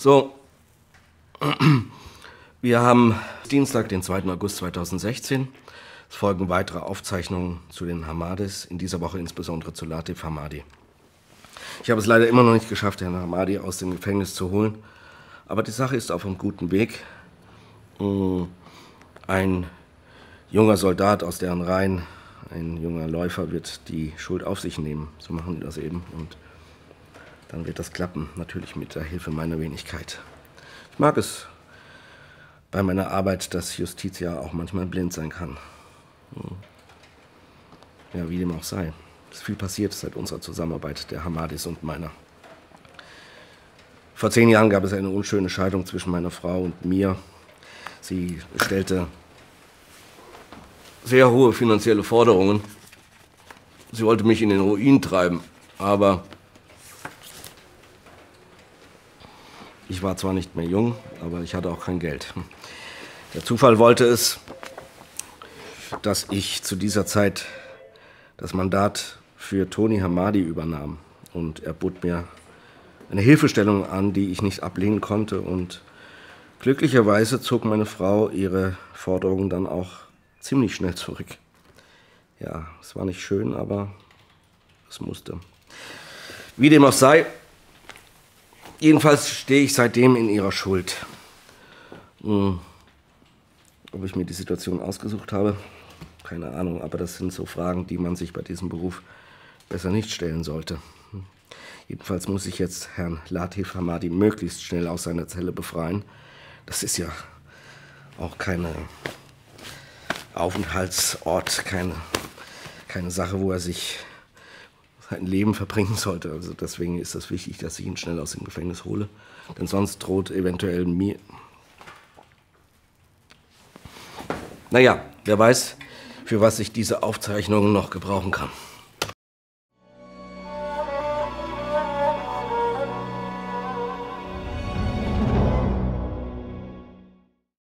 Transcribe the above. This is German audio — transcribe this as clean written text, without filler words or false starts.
So, wir haben Dienstag, den 2. August 2016. Es folgen weitere Aufzeichnungen zu den Hamadis, in dieser Woche insbesondere zu Latif Hamadi. Ich habe es leider immer noch nicht geschafft, Herrn Hamadi aus dem Gefängnis zu holen, aber die Sache ist auf einem guten Weg. Ein junger Soldat aus deren Reihen, ein junger Läufer, wird die Schuld auf sich nehmen. So machen die das eben und dann wird das klappen, natürlich mit der Hilfe meiner Wenigkeit. Ich mag es bei meiner Arbeit, dass Justiz ja auch manchmal blind sein kann. Ja, wie dem auch sei. Es ist viel passiert seit unserer Zusammenarbeit, der Hamadis und meiner. Vor 10 Jahren gab es eine unschöne Scheidung zwischen meiner Frau und mir. Sie stellte sehr hohe finanzielle Forderungen. Sie wollte mich in den Ruin treiben, aber ich war zwar nicht mehr jung, aber ich hatte auch kein Geld. Der Zufall wollte es, dass ich zu dieser Zeit das Mandat für Tony Hamadi übernahm. Und er bot mir eine Hilfestellung an, die ich nicht ablehnen konnte. Und glücklicherweise zog meine Frau ihre Forderungen dann auch ziemlich schnell zurück. Ja, es war nicht schön, aber es musste. Wie dem auch sei, jedenfalls stehe ich seitdem in ihrer Schuld. Ob ich mir die Situation ausgesucht habe, keine Ahnung, aber das sind so Fragen, die man sich bei diesem Beruf besser nicht stellen sollte. Jedenfalls muss ich jetzt Herrn Latif Hamadi möglichst schnell aus seiner Zelle befreien. Das ist ja auch kein Aufenthaltsort, keine Sache, wo er sich sein Leben verbringen sollte. Also deswegen ist es wichtig, dass ich ihn schnell aus dem Gefängnis hole. Denn sonst droht eventuell mir... Naja, wer weiß, für was ich diese Aufzeichnungen noch gebrauchen kann.